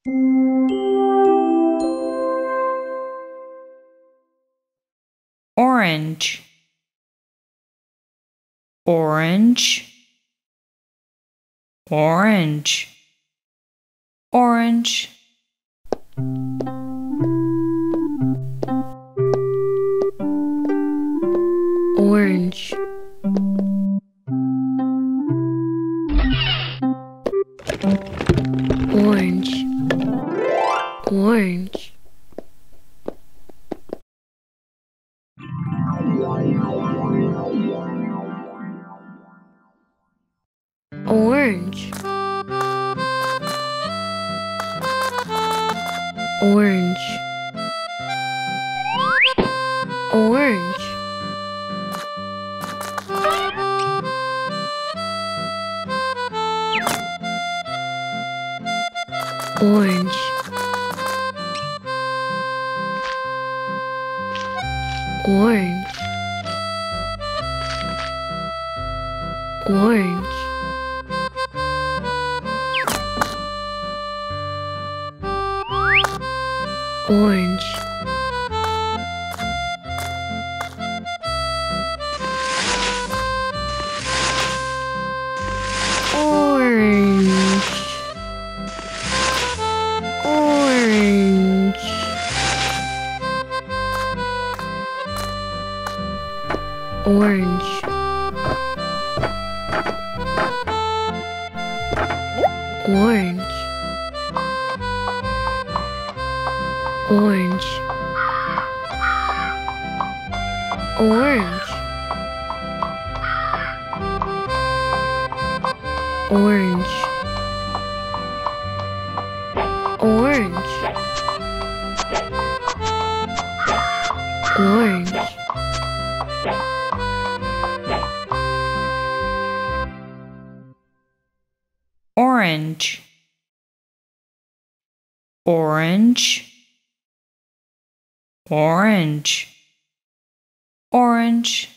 Orange, orange, orange, orange. Orange, orange, orange. Orange, orange, orange, orange, orange, orange. Orange, orange, orange, orange, orange, orange, orange, orange, orange, orange. Orange, orange, orange, orange.